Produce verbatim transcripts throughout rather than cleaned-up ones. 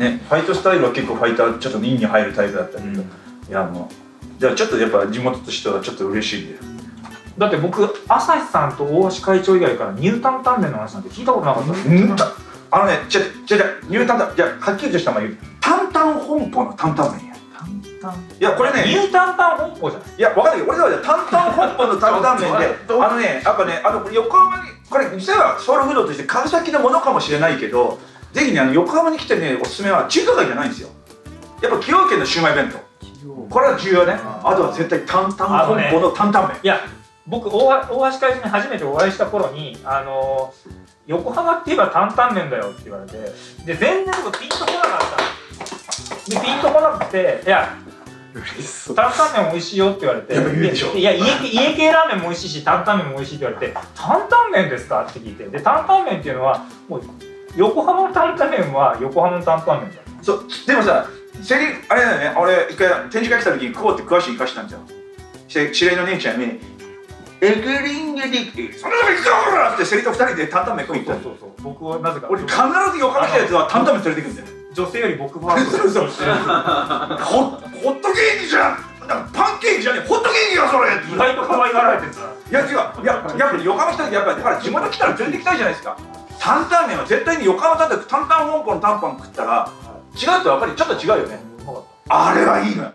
ね、ファイトスタイルは結構ファイターちょっとインに入るタイプだったけど、うん、いやもうじゃあちょっとやっぱ地元としてはちょっと嬉しいんだよ。 だって僕朝日さんと大橋会長以外からニュータンタンメンの話なんて聞いたことなかったです。 あのね、ちょちょちょニュータンタン、じゃはっきりとしたまま言う、タンタン本舗のタンタン麺や。 タンタン、 いやこれね、 ニュータンタン本舗じゃない。いやわかんないけど、俺らはタンタン本舗のタンタン麺で、あのね、やっぱね、あの横浜にこれ実はソウルフードとして川崎のものかもしれないけど、ぜひね、あの横浜に来てね、おすすめは中華街じゃないんですよ。やっぱ崎陽軒のシウマイ弁当。これは重要ね。あとは絶対タンタン本舗のタンタン麺。 いや、僕大橋会長に初めてお会いした頃に、あのー、横浜って言えば担々麺だよって言われて、で全然僕ピンとこなかった。でピンとこなくて、いや担々麺美味しいよって言われて、いや家家系ラーメンも美味しいし担々麺も美味しいって言われて、担々麺ですかって聞いて、で担々麺っていうのはもう横浜の担々麺は横浜の担々麺だ。 そうでもさ、セリあれだよね、俺一回展示会来た時にこうって詳しい生かしたんじゃん。して知り合いの姉ちゃんにエグリングディックその中に行くぞってセリと二人で担々麺食いに行った。 そうそうそう、僕はなぜか俺必ず横浜来たやつは担々麺連れてくんだよ。 女性より僕はそうそうホットケーキじゃん、パンケーキじゃねえ、ホットケーキよそれ。 意外と可愛がられてるんだ。 いや違う、いややっぱり横浜来た時やっぱりだから地元来たら連れてきたいじゃないですか。担々麺は絶対に横浜担々担々本舗の担々食ったら違うとやっぱりちょっと違うよね。あれはいいのよ。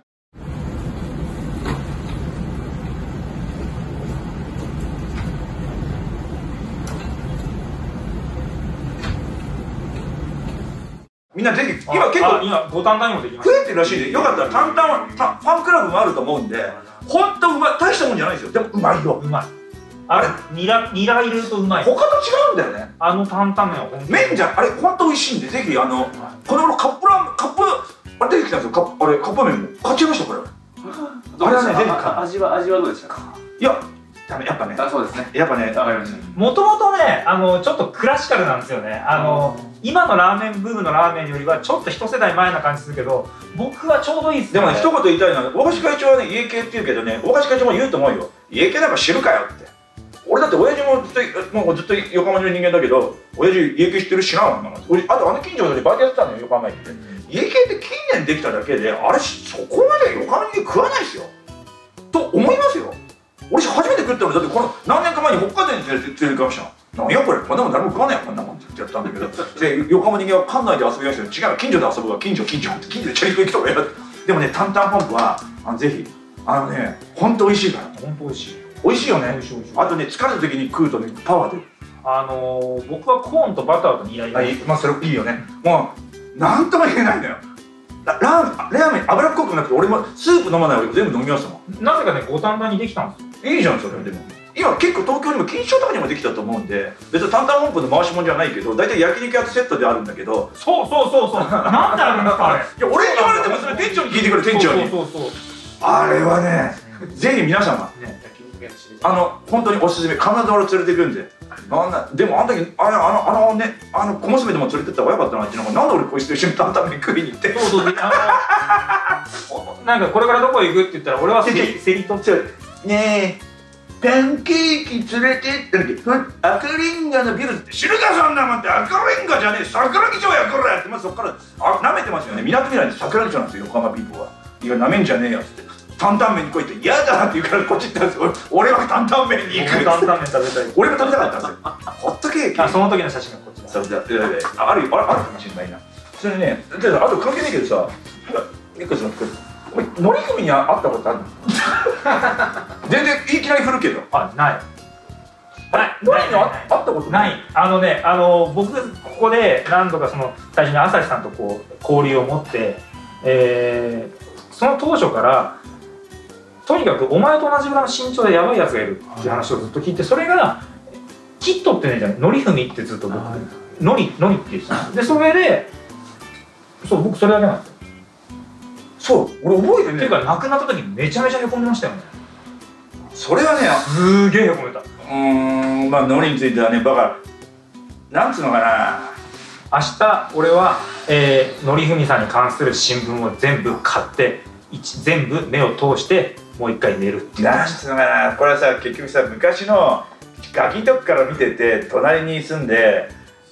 みんなぜひ今結構今五反田にもできました。 増えてるらしいんで、よかったら担々ファンクラブもあると思うんで、本当うまい、大したもんじゃないですよ。でもうまいよ。 うまい。あれニラニラ入れるとうまい。 他と違うんだよね。 あの担々麺は本当に麺じゃあれ本当美味しいんで、ぜひあのこの頃カップラーメンカップあれ出てきたんですよ。カップあれカップ麺も買っちゃいましたこれ。あれはねぜひ味は味はどうでしたか。 いやダメやっぱね。 あ、そうですね。 やっぱね、わかりました。 もともとね、あのちょっとクラシカルなんですよね。あの今のラーメンブームのラーメンよりはちょっと一世代前な感じするけど、僕はちょうどいいですね。 でもね、一言言いたいのは大橋会長はね家系って言うけどね、大橋会長も言うと思うよ。家系なんか知るかよって。俺だって親父もずっともうずっと横浜の人間だけど、親父家系知ってる知らんわ。あとあの近所でバイトやってたのよ、横浜行って。家系って近年できただけで、あれそこまで横浜人間食わないですよと思いますよ。俺初めて食ったのだってこの何年か前に北海道に連れて連れてきました。なんやこれ、こんなもん誰も食わないよこんなもんって言ってやったんだけど、で横浜人間は館内で遊びましたけど、違う、近所で遊ぶわ、近所近所って近所でチャリンコ行くとかやる。でもね、担々本舗はあのぜひあのね、ほんと美味しいから。 本当美味しい。 美味しいよね。 美味しい美味しい。 あとね、疲れた時に食うとねパワー出る。 あのー、僕はコーンとバターとニラ入れます。 まあそれいいよね。もうなんとも言えないんだよ。ララーメン、ラーメン脂っこくなくて、俺もスープ飲まない俺全部飲みましたもん。 なぜかね、五反田にできたんですよ。 いいじゃんそれ。でも今結構東京にも錦糸町とかにもできたと思うんで、別に担々本舗の回し物じゃないけど、大体焼肉屋とセットであるんだけど。 そうそうそうそう。なんであるんですかあれ。いや俺に言われてもそれ店長に聞いてくれ、店長に。 そうそうそう。 あれはね、ぜひ皆様あの本当におすすめ。必ず俺連れてくんで。なんだでもあの時あれあのあのねあの小娘でも連れてった方がよかったなっていうのが、なんで俺こいつと一緒に担々麺食いに行って。 そうそう。あのなんかこれからどこ行くって言ったら、俺はセリセリとってねえ。パンケーキ連れてってんだけど、赤レンガのビルって知るかそんなもんって。赤レンガじゃねえ、桜木町やこれやって、まずそっからあ舐めてますよね。港未来って桜木町なんですよ、横浜ピーポーは。いや舐めんじゃねえよっつって、担々麺に来いって嫌だって言うからこっち行ったんですよ。俺は担々麺に行く。 担々麺食べたい。 俺も食べたかったんですよ。ホットケーキ。 あ、その時の写真がこっちだ。 そうだ。あるあるかもしれないな。それね、あと関係ないけどさ、一個そのお前乗組に会ったことあるの？全然いきなり振るけど。 あ、ない。 あれ、乗りに会ったことない。あのね、あの僕ここで何度かその最初に朝日さんとこう交流を持って、えー、その当初からとにかくお前と同じぐらいの身長でやばいやつがいるっていう話をずっと聞いて、それがキットってねじゃない、乗組ってずっと僕乗り乗りって言ってたんです。でそれで、そう僕それだけなんですよ。 そう、俺覚えてね。 っていうか亡くなった時めちゃめちゃへこんでましたよね。 それはね、 すげえへこめた。 うーん、まあノリについてはね、バカなんつうのかな。 明日俺は、えー、のりふみさんに関する新聞を全部買って全部目を通してもう一回寝るっていう。 なんつうのかな、これはさ結局さ昔のガキの時から見てて隣に住んで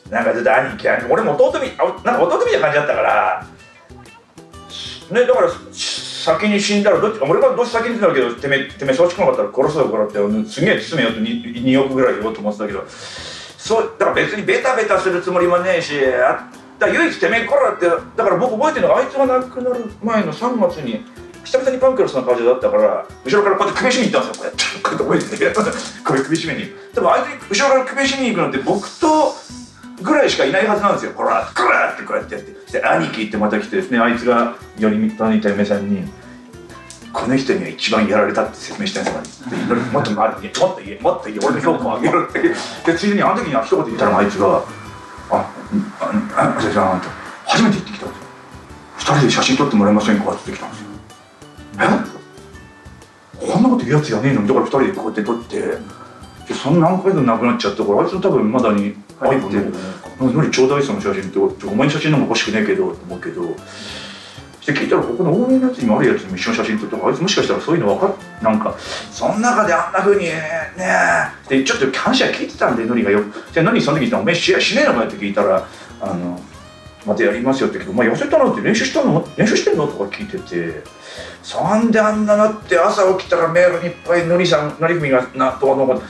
なんかずっと兄貴兄貴俺も弟みあなんか弟みたいな感じだったからね、だから先に死んだらどっち俺がどっち先に死んだけどてめえてめえそうしくなかったら殺すぞからってすげえ包めよって 2, におくぐらい言おうと思ってたけどそうだから別にベタベタするつもりもねえしあだ唯一てめえこらってだから僕覚えてるのがあいつが亡くなる前のさんがつに久々にパンクロスな感じだったから後ろからこうやって首絞めに行ったんですよこうやってこうやって覚えててこういう首絞めに多分あいつに後ろから首絞めに行くのって僕とぐらいしかいないはずなんですよ。こらこらってこうやってやってで兄貴ってまた来てですねあいつがよりみたいた嫁さんにこの人には一番やられたって説明したんですよ。もっと周りにもっと言えもっと言え俺の評価を上げるってでついでにあの時に一言言ったらあいつが「ああ先生と初めて言ってきたんですよ。ふたりで写真撮ってもらえませんか?」って言ってきたんですよ。えこんなこと言うやつやねえのにだからふたりでこうやって撮ってでそんな何回でもなくなっちゃったからあいつの多分まだに入って「のりちょうだいその写真」って「お前の写真なんか欲しくねえけど」と思うけどして聞いたらここの大目のやつにもあるやつにも一緒に写真撮ってあいつもしかしたらそういうの分かっなんかその中であんなふうにねえでちょっと話は聞いてたんでのりがよでのりその時に言ったら「お前試合しねえのかよ」って聞いたら「あのまたやりますよ」って言うけど「お前痩せたのって練習したの練習してんの?」とか聞いててそんであんななって朝起きたらメールにいっぱいのりさんのりふみがなとかのこと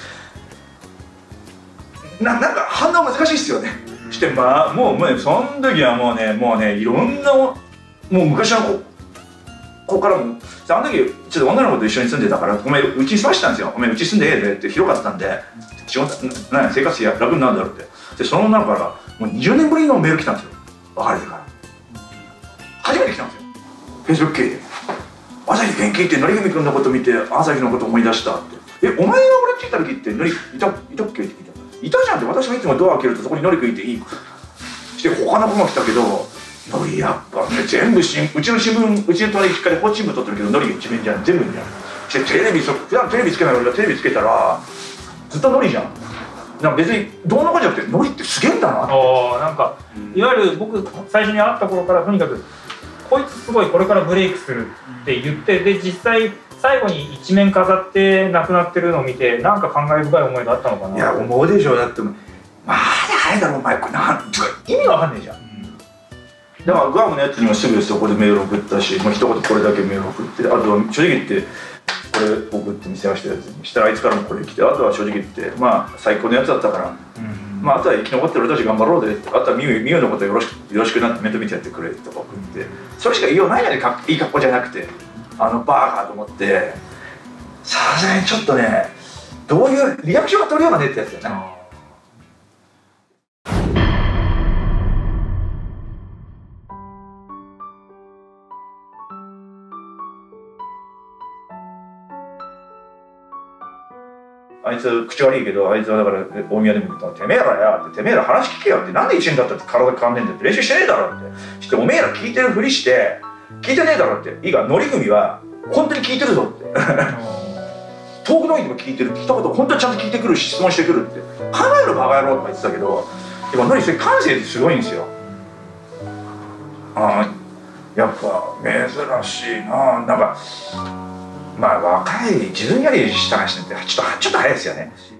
ななんか反応難しいっすよね。してまあもうもうねその時はもうねもうねいろんなもう昔の子子からもあの時ちょっと女の子と一緒に住んでたから「お前うちに住ましてたんですよ。お前うち住んでええで」って広かったんで仕事な生活費や楽になるんだろうってでその女の子からもうにじゅうねんぶりのメール来たんですよ別れてから初めて来たんですよフェイスブック経由で「朝日元気ってのりふみ君のこと見て朝日のこと思い出した」って「えお前が俺ついた時ってのりいたいたっけ?」って聞いたいたじゃんって私がいつもドア開けるとそこにのりくいていいして他の子も来たけどのりやっぱね全部しんうちの新聞うちの隣しっかり報新聞撮ってるけどのりが一面じゃん全部じゃんしてテレビそ普段テレビつけない俺がテレビつけたらずっとのりじゃんなんか別にどうのこうじゃなくてのりってすげえんだなってあなんか、うん、いわゆる僕最初に会った頃からとにかくこいつすごいこれからブレイクするって言ってで実際最後に一面飾って亡くなってるのを見てなんか感慨深い思いがあったのかな。 いや思うでしょだってまああれだろお前これなんてか意味わかんねえじゃん、うん、だからグアムのやつにもすぐそこでメール送ったし、まあ、一言これだけメール送ってあとは正直言ってこれ送って見せましたやつにしたらあいつからもこれ来てあとは正直言ってまあ最高のやつだったから、うん、まああとは生き残ってる俺たち頑張ろうであとはミュウのことよろしくよろしくなって面倒見てやってくれとか送ってそれしか言いようないじゃないかいい格好じゃなくてあのバーガーと思ってさすがにちょっとねどういうリアクションが取るようなねってやつだよね。あいつ口悪いけどあいつはだから大宮でも言ったら「てめえらや」って「てめえら話聞けよ」って「なんで一年だったって体変わんねえんだよ」って練習してねえだろってして「おめえら聞いてるふりして聞いてねえだろ」っていいかのりふみは本当に聞いてるぞって遠くの方にも聞いてる聞いたこと本当にちゃんと聞いてくるし質問してくるって考えろバカ野郎とか言ってたけど今のりそれ感性ってすごいんですよ。あやっぱ珍しいななんかまあ若い自分より下がしててちょっとちょっと早いですよね。